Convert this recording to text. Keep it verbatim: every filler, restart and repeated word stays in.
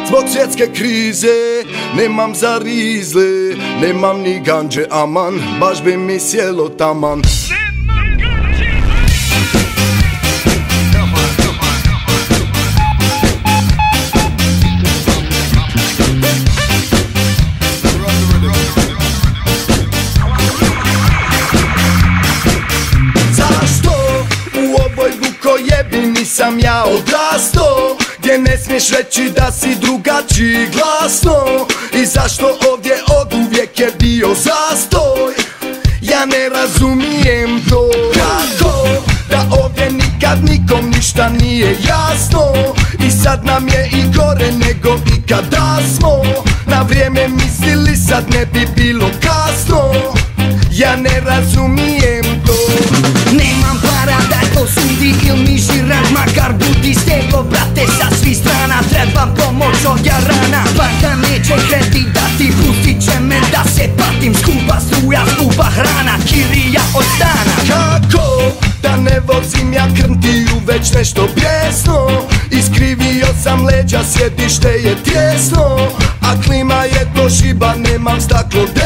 Zbog svjetske krize nemam za rizle, nemam ni ganđe aman, baš bi mi sjelo taman. Sam ja odrasto, gdje ne smiješ reći da si drugačiji glasno. I zašto ovdje oduvijek je bio zastoj, ja ne razumijem to. Kako da ovdje nikad nikom ništa nije jasno, i sad nam je i gore nego ikada smo. Na vrijeme mislili, sad ne bi bilo kasno, ja ne razumijem to. Nemam para da to sudi il mi žirant, makar budi stego brate sa svih strana. Trebam pomoć od jarana, banka neće kredit dati, pustit će me da se patim. Skupa struja, skupa hrana, kirija od stana. Kako da ne vozim ja krntiju, već nešto pjesno. Iskrivio sam leđa, sjedište je tjesno, a klima je to šiba, nemam staklo.